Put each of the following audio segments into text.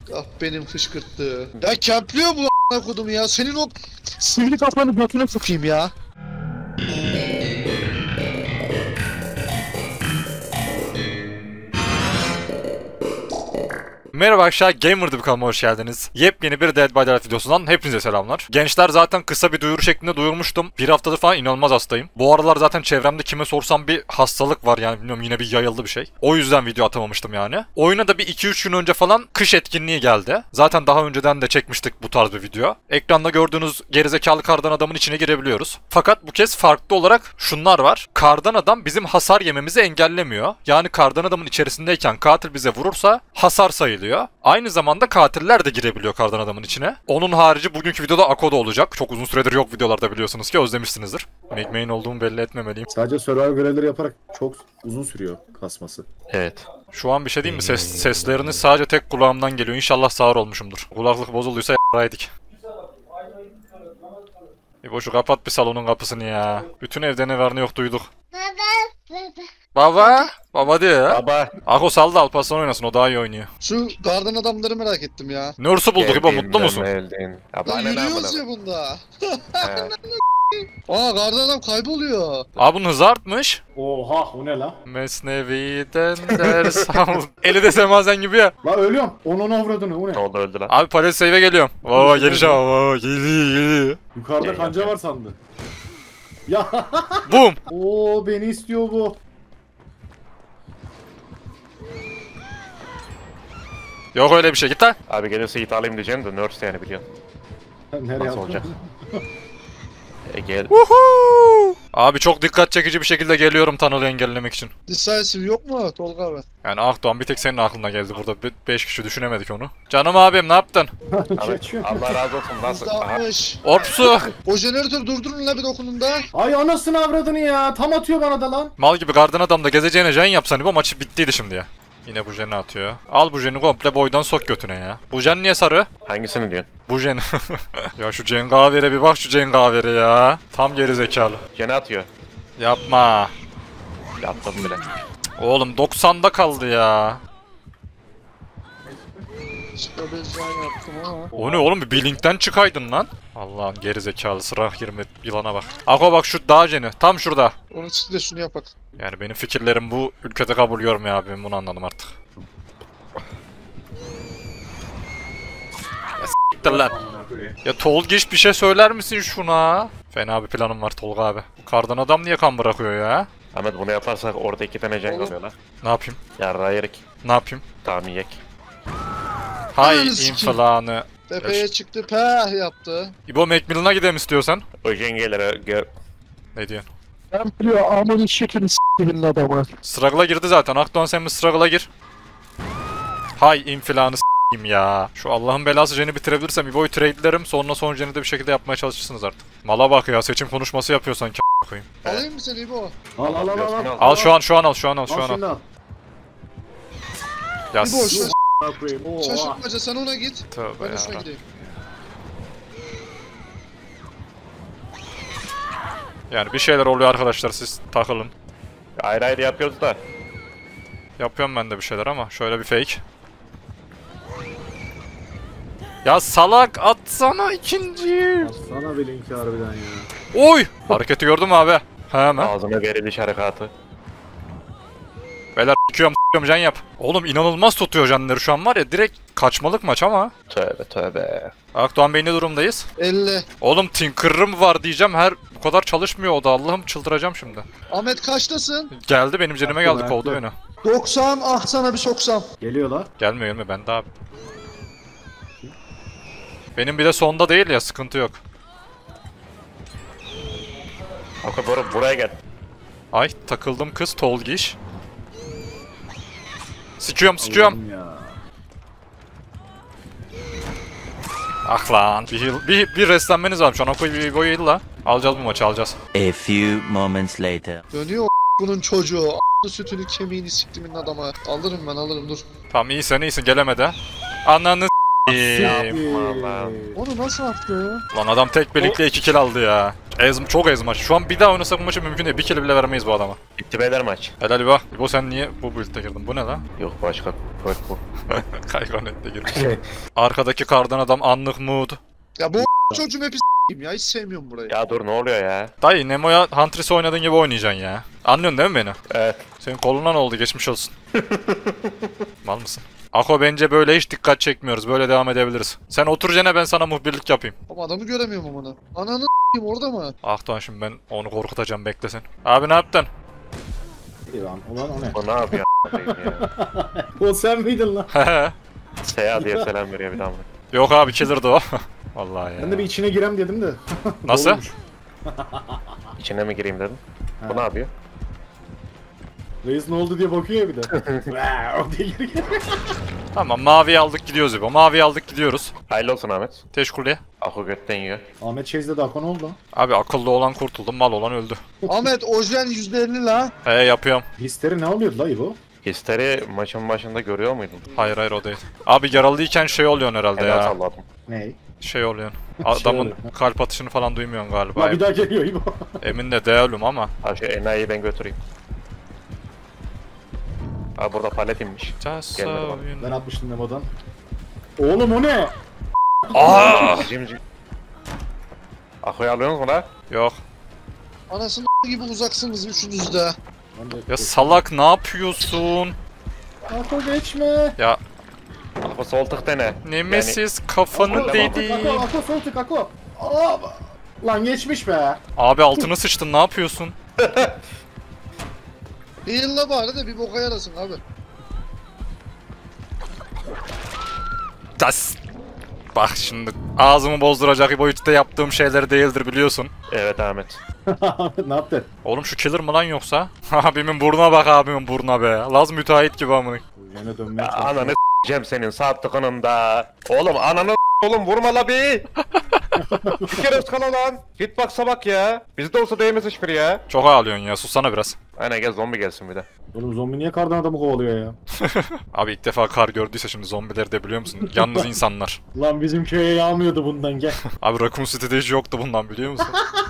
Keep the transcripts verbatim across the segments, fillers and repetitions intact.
Ah benim fışkırttı. Ya kempliyor bu a**ına kodum ya. Senin o sivri kafanı götüne sokayım ya. Merhaba arkadaşlar, Gamer'da bir kanalıma hoş geldiniz. Yepyeni bir Dead by Daylight videosundan hepinize selamlar. Gençler, zaten kısa bir duyuru şeklinde duyurmuştum. Bir haftadır falan inanılmaz hastayım. Bu aralar zaten çevremde kime sorsam bir hastalık var, yani bilmiyorum, yine bir yayıldı bir şey. O yüzden video atamamıştım yani. Oyuna da bir iki üç gün önce falan kış etkinliği geldi. Zaten daha önceden de çekmiştik bu tarz bir video. Ekranda gördüğünüz gerizekalı kardan adamın içine girebiliyoruz. Fakat bu kez farklı olarak şunlar var. Kardan adam bizim hasar yememizi engellemiyor. Yani kardan adamın içerisindeyken katil bize vurursa hasar sayılıyor. Aynı zamanda katiller de girebiliyor kardan adamın içine. Onun harici bugünkü videoda Ako'da olacak. Çok uzun süredir yok videolarda, biliyorsunuz ki, özlemişsinizdir. Megmain olduğumu belli etmemeliyim. Sadece survival görevleri yaparak çok uzun sürüyor kasması. Evet. Şu an bir şey diyeyim mi? Ses, sesleriniz sadece tek kulağımdan geliyor. İnşallah sağır olmuşumdur. Kulaklık bozulduysa y***raydık. İbo şu kapat bir salonun kapısını ya. Bütün evde ne var ne yok duyduk. Baba, baba diyor ya. Baba. Ako saldı, Alparslan oynasın, o daha iyi oynuyor. Şu kardan adamları merak ettim ya. Nurse'u bulduk İbo, mutlu musun? Öldün. Lan yürüyoruz ya bunda. Aa kardan adam kayboluyor. Aa, bunun hızı artmış. Oha o ne la? Mesnevi'den ders al. Eli de semazen gibi ya. La ölüyorum. Onun avradını o ne? Ne oldu, öldü lan? Abi palet save'e geliyorum. Vaa geleceğim, vaa geliyor geliyor. Yukarıda Gel, kanca gel. var sandı. Ya Boom. Oo beni istiyor bu. Yok öyle bir şey, git lan. Abi gelirse it alayım diyeceğim de nurse yani, biliyorsun. Nereye Nasıl attın? olacak? E gel. Woohoo. Abi çok dikkat çekici bir şekilde geliyorum tunnel'ı engellemek için. Decisive yok mu Tolga abi? Yani Akdoğan bir tek senin aklına geldi burada. beş kişi düşünemedik onu. Canım abim, ne yaptın? Abi, Geçiyor. Allah razı olsun. Nasıl? Yüzde Aha. altmış. Orpsu. O jeneratör durdurun la bir dokununda. Ay anasını avradını ya. Tam atıyor bana da lan. Mal gibi kardan adam da gezeceğine jen yapsan bu maçı bittiydi şimdi ya. Yine bu jeni atıyor. Al bu jeni komple boydan sok götüne ya. Bu jen niye sarı? Hangisini diyorsun? Bu jen. Ya şu cengavere bir bak, şu cengavere ya. Tam geri zekalı. Gene atıyor. Yapma. Yaptım bile. Oğlum doksanda kaldı ya. Çıkabileceğini yaptım ama. O ne oğlum, bir Blink'ten çıkaydın lan. Allah'ın geri zekalı sıra yirmi yılana bak. Ako bak şu dağ jeni tam şurada. Onun için de şunu yapak. Yani benim fikirlerim bu ülkede kabul görmüyor abi, ben bunu anladım artık. Ya s**tir lan. Ya Tolgiş, bir şey söyler misin şuna? Fena bir planım var Tolga abi. Bu kardan adam niye kan bırakıyor ya? Ahmet bunu yaparsak orada iki tane cenk alıyor lan. Ne yapayım? Yarrağı yerik. Ne yapayım? Tamam yiyek. Hay Ananı sikeyim. infilanı. Tepeye çıktı peh yaptı. İbo Macmillan'a gidelim istiyorsan. O cengelere gör. Ne diyorsun? Kempliyor amını şekilini s**timin adamı. Struggle'a girdi zaten. Akdoğan sen mi Struggle'a gir? Hay infilanı s**eyim ya. Şu Allah'ın belası jeni bitirebilirsem İbo'yu trade'lerim. Sonra son jeni de bir şekilde yapmaya çalışırsınız artık. Mala bak ya, seçim konuşması yapıyorsan k*** koyayım. Alayım mı seni İbo? Al al al al. al. Al şu an, şu an al, şu an al, şu Al an şimdi al. al. Ya İbo s- şaş Ne koyayım? Oha. şaşırtmaca sen ona git. Tövbe Ben de şuna yarabbim. gideyim. Yani bir şeyler oluyor arkadaşlar, siz takılın. Ayrı ayrı yapıyoruz da. Yapıyorum ben de bir şeyler ama şöyle bir fake. Ya salak, atsana ikinciyi. Sana bir linki harbiden ya. Oy! Hareketi gördün mü abi? Hemen. Ağzına veriliş harekatı. Beyler s***yorum s***yorum can yap. Oğlum inanılmaz tutuyor canları şu an var ya, direkt kaçmalık maç ama. Tövbe tövbe. Akdoğan Bey ne durumdayız? elli. Oğlum Tinker'ım var diyeceğim, her bu kadar çalışmıyor o da, Allah'ım çıldıracağım şimdi. Ahmet kaçtasın? Geldi benim canıma Haklı, geldi, kovdu haklı. beni. doksan ah sana bir soksam. Geliyor la. Gelmiyor gelmiyor, ben de abi. Benim bir de sonda değil ya, sıkıntı yok. Ako bur buraya gel. Ay takıldım kız Tolgiş. Sıçıyorum sıçıyorum. Allah'ım ya. Ah lan. Bir, heal- bir, bir restlenmeniz var şu an. Ako'yu bir boyu heal la. Alacağız bu maçı, alacağız. A few moments later. Dönüyor o bunun çocuğu. A**lı sütünü kemiğini siktimin adamı. Alırım ben alırım dur. Tamam iyisin iyisin, gelemedi. Ananı Vallahi. Onu nasıl attı? Lan adam tek birlikte iki kill aldı ya. Ez, çok ez maç. Şu an bir daha oynasak bu maçı mümkün değil. Bir kill bile veremeyiz bu adama. Bitti beyler maç. Helal İbo. İbo sen niye bu build'e girdin? Bu ne lan? Yok başka. Bak bu. Kayganet'te girmiş. Arkadaki kardan adam anlık mood. Ya bu çocuğun hep s**eyim ya. Hiç sevmiyorum burayı. Ya dur ne oluyor ya? Dayı Nemo'ya Huntress oynadığın gibi oynayacaksın ya. Anlıyorsun değil mi beni? Evet. Senin koluna ne oldu? Geçmiş olsun. Mal mısın? Ako bence böyle hiç dikkat çekmiyoruz. Böyle devam edebiliriz. Sen oturacağına ben sana muhbirlik yapayım. Ama adamı göremiyorum amına. Ananı s**eyim orada mı? Ah Doğan şimdi ben onu korkutacağım beklesin. Abi ne yaptın? Ulan, ulan o ne? Bu ne yapıyor a**ayım ya? O sen miydin lan? Seha diye selam veriyor bir daha mı? Yok abi killer'dı o. Vallahi ya. Ben de bir içine girem dedim de. Nasıl? Dolmuş. İçine mi gireyim dedim. Bu Ha. ne yapıyor? Reis ne oldu diye bakıyor ya bir de. Wow diye geri geliyor. Tamam maviyi aldık gidiyoruz İbo. Maviyi aldık gidiyoruz. Hayırlı olsun Ahmet. Teşekkürler. Aku götten yiyor. Ahmet Çeyiz'de de Akon oldu. Abi akıllı olan kurtuldu, mal olan öldü. Ahmet ojen yüzde elli la. He yapıyorum. Histeri ne oluyordu la İbo? Histeri maçın başında görüyor muydun? Hayır hayır o değil. Abi yaralıyken şey oluyorsun herhalde Hemen ya. salladım. Ney? Şey oluyorsun. Adamın oluyor. kalp atışını falan duymuyorsun galiba. La bir daha geliyor İbo. Emin de değilim ama. Abi şu enayiyi ben götüreyim. Abi burada palet inmiş. Just Gelmedi so bana. you know. Ben atmıştım Nemo'dan. Oğlum o ne? Aa! Cim cim. Aku'yu alıyorsunuz mu la? Yok. Anasını gibi uzaksınız üçünüz de. Ben de- Ya salak ne yapıyorsun? Akon geçme. Ya Aku sol tık dene. Nemesis kafanı Ako, dedi. Ako, Ako sol tık Ako. Aa, lan geçmiş be. Abi altını sıçtın ne yapıyorsun? Değil la bari de bir boka yarasın abi. Das. Bak şimdi ağzımı bozduracak boyutta yaptığım şeyler değildir biliyorsun. Evet Ahmet. Ahmet ne yaptı? Oğlum şu killer mı lan yoksa? Abimin burnuna bak abimin burnuna be. Laz müteahhit gibi amına. Yine dönmeye Ya çalışıyor. ananı s**eceğim senin sağ tıkınında. Oğlum ananı s*** oğlum vurma la bir. Bir kere ıskala lan. Hitbox'a bak ya. Bizde olsa değmez hiçbir ya. Çok ağlıyorsun ya sussana biraz. Aynen gel zombi gelsin bir de. Oğlum zombi niye kardan adamı kovalıyor ya? Abi ilk defa kar gördüyse şimdi zombileri de biliyor musun? Yalnız insanlar. Lan bizim köye yağmıyordu bundan gel. Abi Raccoon City'de hiç yoktu bundan biliyor musun?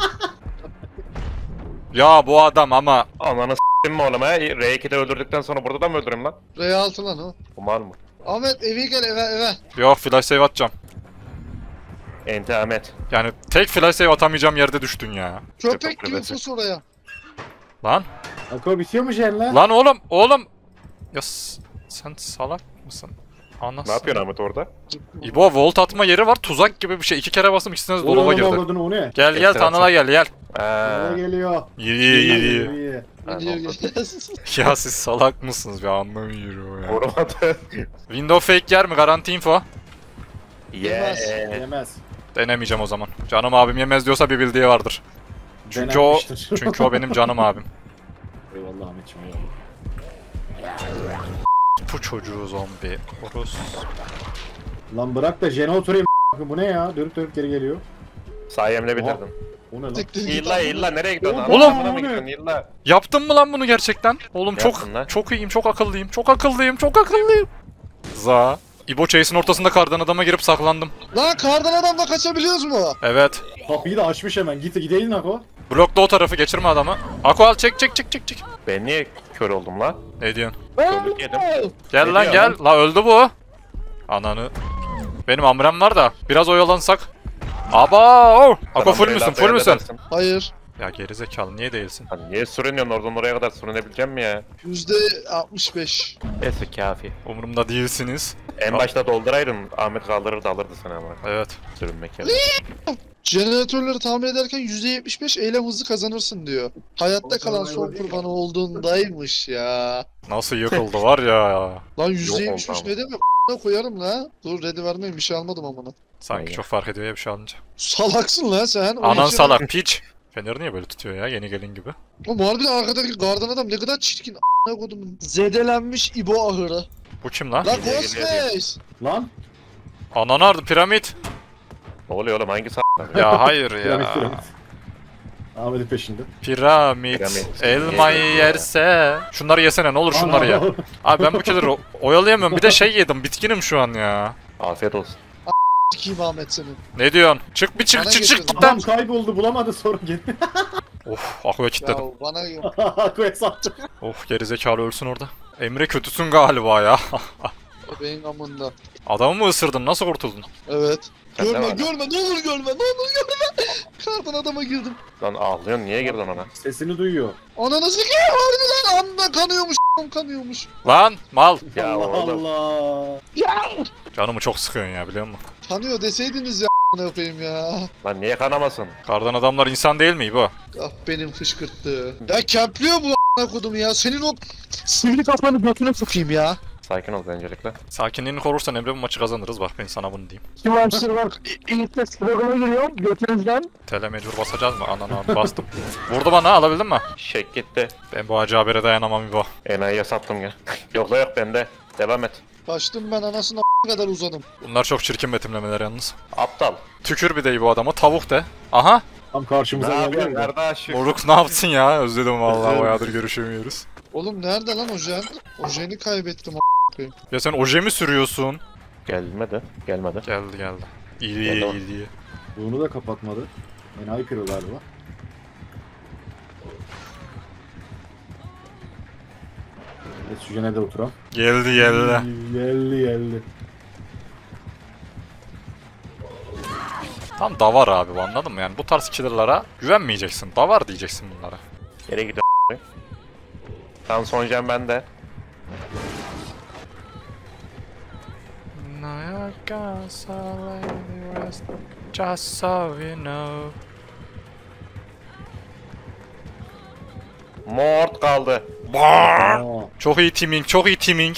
Ya bu adam ama Ananı s**tim mi oğlum ha? R iki'de öldürdükten sonra burada da mı öldüreyim lan? R altı lan o. Bu mal mı? Ahmet eve gel eve eve. yok flash save atacağım. Ente Ahmet. Yani tek flash save atamayacağım yerde düştün ya. Köpek Çok gibi kulübesi. pus oraya. Lan Ako bitiyor mu Jen lan? lan oğlum oğlum. Ya s- sen salak mısın? Anasını. Ne yapıyorsun Ahmet orada? İbo volt atma yeri var tuzak gibi bir şey. İki kere bastım ikisine de dolaba Oğlum girdi. avradını o ne? Gel gel Ekstra tanala gel gel. Eee. Ne geliyor? Yürü yürü. İyi. Ha, Gidiyor oldu. gel. Ya siz salak mısınız be anlamıyorum ya. Vurmadı. Window fake yer mi? Garanti info. Yemez. Yeah. Yemez. Denemeyeceğim o zaman. Canım abim yemez diyorsa bir bildiği vardır. Çünkü o Denenmiştir. çünkü o benim canım abim. Eyvallah Ahmetciğim eyvallah. Bu çocuğu zombi. Orus. Lan bırak da Jen'e oturayım. Bu ne ya? Dönüp dönüp geri geliyor. Sayemle bitirdim. O ne lan? Siktir git. İlla illa nereye gidiyorsun? Oğlum, Anasına mı o ne? gidiyorsun illa? Yaptın mı lan bunu gerçekten? Oğlum çok Yaptım lan. çok iyiyim, çok akıllıyım, çok akıllıyım, çok akıllıyım. Za. İbo Chase'in ortasında kardan adama girip saklandım. Lan kardan adamla kaçabiliyoruz mu? Evet. Kapıyı da açmış hemen. Git gideydin Ako. Blokla o tarafı geçirme adamı. Ako al çek çek çek çek çek. Ben niye kör oldum la? Ne diyorsun? Körlük yedim. Gel Ne lan diyor gel. La öldü bu. Ananı. Benim amrem var da biraz oyalansak. Aba! Oh! Ako full müsün? Full müsün? Hayır. Ya gerizekalı niye değilsin? Hani niye sürünüyorsun oradan oraya kadar sürünebileceğim mi ya? Yüzde altmış beş. Neyse kafi. Umurumda değilsiniz. En başta dolduraydın Ahmet kaldırırdı alırdı seni ama. Evet. Sürünmek yerine. Jeneratörleri tamir ederken yüzde yetmiş beş eylem hızı kazanırsın diyor. Hayatta kalan son kurbanı olduğundaymış ya. Nasıl yıkıldı var ya. Lan yüzde yetmiş Yok beş oldu ne demek? A**ına koyarım la. Dur ready vermeyin bir şey almadım amına. Sanki Aynen. çok fark ediyor ya bir şey alınca. Salaksın lan sen. O Anan içeri- salak piç. Fener niye böyle tutuyor ya yeni gelin gibi? Oğlum harbiden arkadaki gardan adam ne kadar çirkin. A**ına koydum. Zedelenmiş İbo ahırı. Bu kim lan? Lan Geliyor, geliyor, Ghostface. Lan. Anan ardı piramit. Ne oluyor oğlum hangi s***? Ya hayır Piramit ya. piramit. Ahmet'in peşinde. Piramit. Piramit. Elmayı yerse. Şunları yesene ne olur şunları ye. Abi ben bu killeri o- oyalayamıyorum. Bir de şey yedim bitkinim şu an ya. Afiyet olsun. s**eyim Ahmet senin. Ne diyorsun? Çık bir çık Bana çık çık getirdin. git lan. Adam kayboldu bulamadı sonra geri. Of Ako'ya Ya kilitledim. bana Akuya sattı. Of gerizekalı ölsün orada. Emre kötüsün galiba ya. benim amında. Adamı mı ısırdın? Nasıl kurtuldun? Evet. Sen de Görme var. görme ne olur görme ne olur görme. Kardan adama girdim. Lan ağlıyorsun niye girdin ona? Sesini duyuyor. Ananı sikeyim harbiden anda kanıyormuş kanıyormuş. Lan mal. Ya Allah oğlum. Allah. Canımı çok sıkıyorsun ya biliyor musun? Kanıyor deseydiniz ya ne yapayım ya. Lan niye kanamasın? Kardan adamlar insan değil mi bu? Ah benim fışkırttı. Ya kempliyor bu a**ına kodum ya. Senin o sivri kafanı götüne sokayım ya. Sakin ol öncelikle. Sakinliğini korursan Emre bu maçı kazanırız. Bak ben sana bunu diyeyim. Kim hamster var? İlk programa giriyorum götünüzden. Tele mecbur basacağız mı? Anan abi bastım. Vurdu bana alabildin mi? Şek gitti. Ben bu acı habere dayanamam İbo. Enayiye sattım ya. Yok la yok bende. Devam et. Kaçtım ben anasına a** kadar uzadım. Bunlar çok çirkin betimlemeler yalnız. Aptal. Tükür bir de bu adamı. Tavuk de. Aha. Tam karşımıza Ne geldi. yapıyorsun ya. kardeş? Moruk ne yaptın ya? Özledim vallahi Özledim. bayağıdır görüşemiyoruz. Oğlum nerede lan ojen? Ojeni kaybettim a**. Ya sen oje mi sürüyorsun? Gelmedi. Gelmedi. Geldi geldi. İyi Geldi iyi o. iyi iyi. Bunu da kapatmadı. Enayi piro galiba. Evet şu de oturan. Geldi geldi. Geldi geldi. Tam davar abi bu, anladın mı? Yani bu tarz killer'lara güvenmeyeceksin. Davar diyeceksin bunlara. Nereye gidiyor? Tam son jam bende. Just so you know. Mort kaldı. Aa, Çok iyi teaming, çok iyi teaming.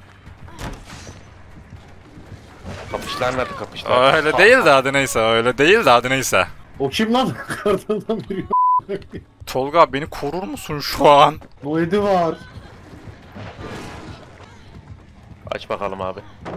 Kapışlar nerede kapışlar? Öyle değil de hadi neyse, öyle değil de hadi neyse. o kim lan? Kartaldan biri. Tolga abi beni korur musun şu an? Noedi var. Aç bakalım abi.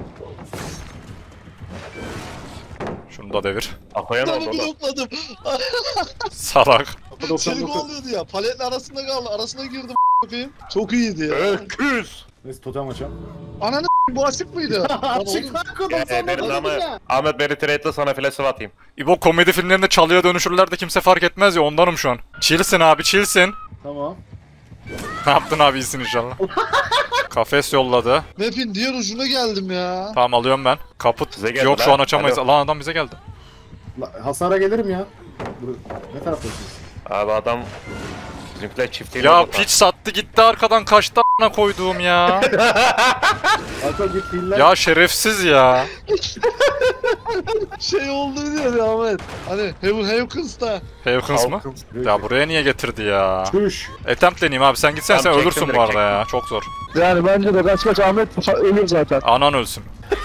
Şunu da devir. Akoya ne Adamı oldu? blokladım. Salak. Kapı Seni doksan dokuz. kovalıyordu ya. Paletle arasında kaldı. Arasına girdim a**ayım. Çok iyiydi ya. Öküz! Neyse totem açam. Ananı s**eyim, bu açık mıydı? Lan Açık oğlum, kanka Gel doksan benim dokuz ama ya. Ahmet beni trade'le sana flash atayım. İbo komedi filmlerinde çalıya dönüşürler de kimse fark etmez ya, ondanım şu an. Chillsin abi, chillsin. Tamam. Ne yaptın abi, iyisin inşallah. Kafes yolladı. Map'in diğer ucuna geldim ya. Tamam alıyorum ben. Kaput Size geldi yok lan. şu an açamayız. Alo. Lan adam bize geldi. La, hasara gelirim ya. Bur- Ne taraftasınız? Abi adam bizimkiler çiftliğine Ya vurdu. piç sattı gitti arkadan, kaçtı a**ına koyduğum ya. Arka git hiller. Ya şerefsiz ya. Şey oldu diyor ya Ahmet. Hani Heaven Hawkins'ta. Hawkins mı? Ya buraya niye getirdi ya? Çüş. Attempt deneyim abi, sen gitsen Tamam, sen çektim ölürsün bu direkt, arada ya. Çok zor. Yani bence de kaç kaç Ahmet ölür zaten. Anan ölsün.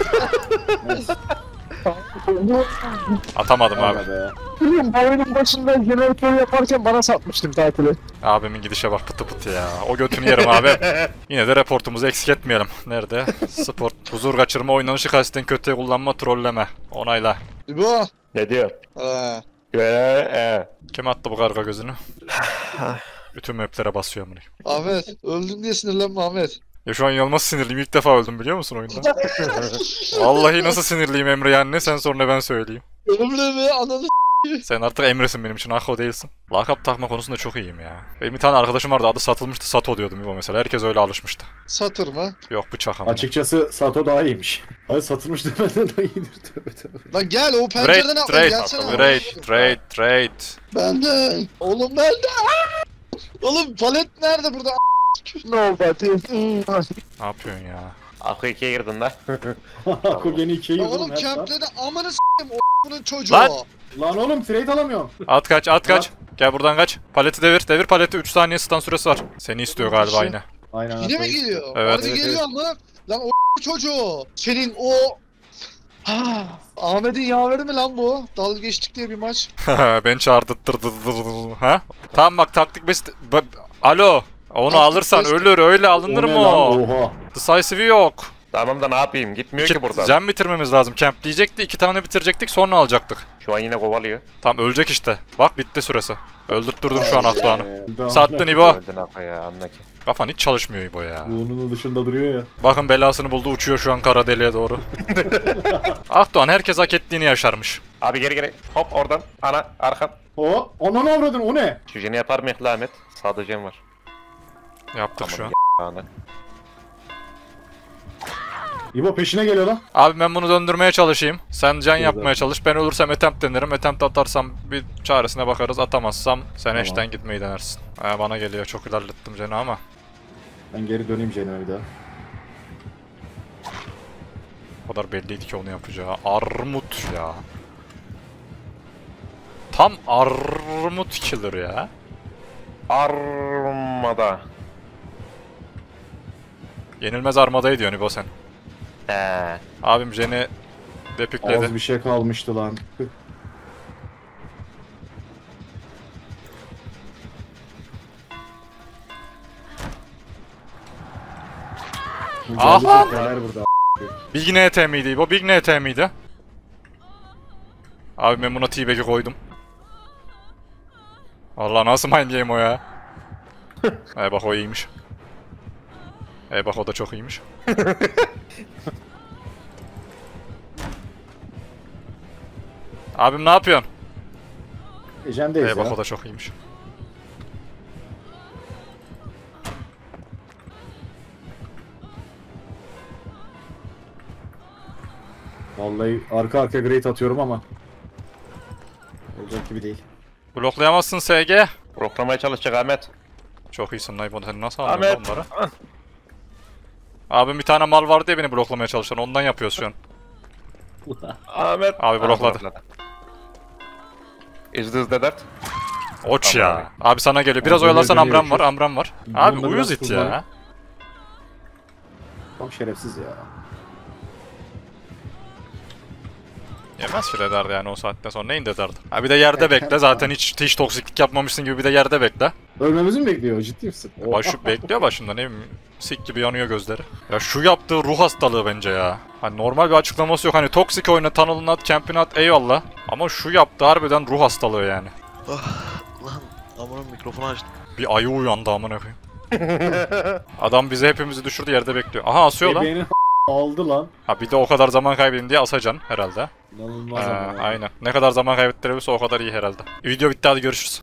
Atamadım abi. Abi. Be. Bilmiyorum bu oyunun başında jeneratör yaparken bana satmıştım tatili. Abimin gidişe bak pıtı pıtı ya. O götünü yerim abi. Yine de reportumuzu eksik etmeyelim. Nerede? Sport, huzur kaçırma, oynanışı kasten kötüye kullanma, trolleme. Onayla. İbo. Ne diyor? Ha. Eee Kim attı bu karga gözünü? Bütün maplere basıyor bunu. Ahmet öldün diye sinirlenme Ahmet. Ya şu an inanılmaz sinirliyim. İlk defa öldüm biliyor musun oyunda? Vallahi nasıl sinirliyim Emre, yani ne sen sor ne ben söyleyeyim. Ömre mi ananı Sen artık Emre'sin benim için, Akho değilsin. Lakap takma konusunda çok iyiyim ya. Benim bir tane arkadaşım vardı, adı satılmıştı, Sato diyordum İbo mesela. Herkes öyle alışmıştı. satır mı? Yok bıçak ama. Açıkçası Sato daha iyiymiş. Hayır satılmış demeden daha iyidir. Tövbe tövbe. Lan gel o pencereden Trade, atla trade, gelsene. trade, trade, trade. Bende. Oğlum bende. Oğlum palet nerede burada? Ne oldu atayım? Ne yapıyorsun ya? Akı ikiye girdin lan. Ako gene ikiye Ya girdi oğlum oğlum. her saat. kemplede amanı s**eyim o bunun çocuğu. Lan! Lan oğlum trade alamıyorum. At kaç, at kaç. Gel buradan kaç. Paleti devir, devir paleti. üç saniye stun süresi var. Seni istiyor galiba yine. Aynen. Yine mi Ako'yu. geliyor? Evet. Hadi Evet, geliyor ama. Lan o çocuğu. Senin o... Ha, Ahmet'in yaveri mi lan bu? Dalga geçtik diye bir maç. Ben çağırdıttırdı. Ha? Tamam bak taktik basit. Ba- Alo. Onu Taktik alırsan basit. ölür, öyle alınır O ne mı lan? o? Oha. Decisive'i yok. Tamam da ne yapayım? Gitmiyor ki buradan. Zen bitirmemiz lazım. Camp diyecekti, iki tane bitirecektik, sonra alacaktık. Şu an yine kovalıyor. Tamam ölecek işte. Bak bitti süresi. Öldürttürdüm şu an Akdoğan'ı. Ee, Sattın İbo. Öldün Akı ya anla ki. Kafan hiç çalışmıyor İbo ya. Bunun dışında duruyor ya. Bakın belasını buldu, uçuyor şu an kara deliğe doğru. Akdoğan herkes hak ettiğini yaşarmış. Abi geri geri. Hop oradan. Ana arkam. O, ona ne avradın, o ne? Cüceni yapar mı Ahmet? Sadece var. Yaptık şu an. Ana. İbo peşine geliyor lan. Abi ben bunu döndürmeye çalışayım. Sen can Dur yapmaya zaten. çalış. Ben ölürsem attempt denerim. Attempt atarsam bir çaresine bakarız. Atamazsam sen Tamam. eşten gitmeyi denersin. Ha, bana geliyor. Çok ilerlettim canı ama. Ben geri döneyim Jen'e bir daha. O kadar belliydi ki onu yapacağı. Armut ya. Tam armut killer ya. Armada. Yenilmez armadayı diyorsun İbo sen. He. Abim Jen'i depikledi. Az bir şey kalmıştı lan. Tüh. Aha! Neler burada? Big N T miydi İbo? Big N T miydi? Abi ben buna T-Bag'i koydum. Allah nasıl mind game o ya? E bak o iyiymiş. E bak o da çok iyiymiş. Abim ne yapıyorsun? Jen'deyiz E bak ya. o da çok iyiymiş. Vallahi arka arka great atıyorum ama. Olacak gibi değil. Bloklayamazsın S G. Bloklamaya çalışacak Ahmet. Çok iyisin lan İbo, sen nasıl anlıyorsun Ahmet. onları? Abim bir tane mal var diye beni bloklamaya çalışan, ondan yapıyoruz şu an. Ahmet. Abi blokladı. Is this the dert? Oç Tamam ya. Abi sana geliyor. Biraz Abi oyalarsan dönüyor Amram var, şu. Amram var. Abi Bununla uyuz biraz it ya. kullan. Tam şerefsiz ya. Yemez ki dederdi yani o saatten sonra. Neyin dederdi? Ha bir de yerde bekle. Zaten hiç hiç toksiklik yapmamışsın gibi bir de yerde bekle. Ölmemizi mi bekliyor? Ciddi misin? Oha. Başı bekliyor başında, ne bileyim. Sik gibi yanıyor gözleri. Ya şu yaptığı ruh hastalığı bence ya. Hani normal bir açıklaması yok. Hani toksik oyna, tunnel'ın at, camp'in at eyvallah. Ama şu yaptığı harbiden ruh hastalığı yani. Lan aman mikrofonu açtım. Bir ayı uyandı amına koyayım. Adam bizi hepimizi düşürdü, yerde bekliyor. Aha asıyor lan. Beni aldı lan. Ha bir de o kadar zaman kaybedin diye asacaksın herhalde. İnanılmaz Ha, ama ya. aynen. Ne kadar zaman kaybettirebilirse o kadar iyi herhalde. Video bitti, hadi görüşürüz.